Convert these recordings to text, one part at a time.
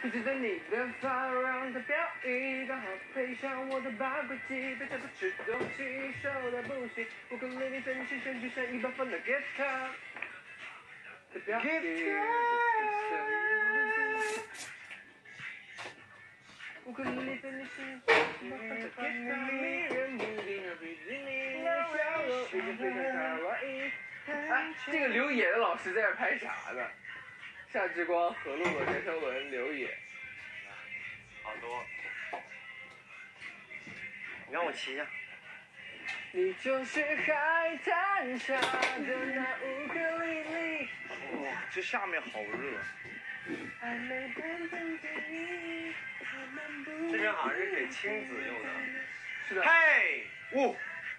记得你的发让它飘逸，刚好配上我的八卦肌，被它不吃东西，瘦到不行。乌克丽丽真心声就像一把放的 guitar， 乌克丽丽真心一把放的 guitar， 迷人目的而比基尼的笑容已经非常卡哇伊。哎，这个刘野的老师在这拍啥呢？夏之光、何露露、任生伦、刘野， 好多。你让我骑一下。 你就是海滩上的那乌克丽丽。 哇，这下面好热。这边好像是给亲子用的。 是的。 嘿，呜，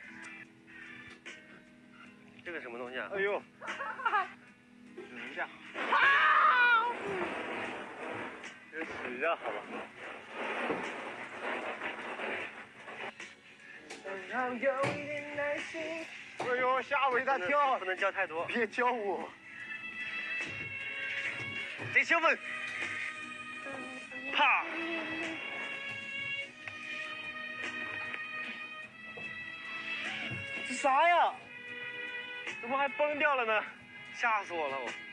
这个什么东西啊？哎呦，只能这样。这使着好吧。 要有一点耐心。 哎呦，吓我一大跳！不能叫太多，别教我。贼兴奋！啪！这啥呀？怎么还崩掉了呢？吓死我了我！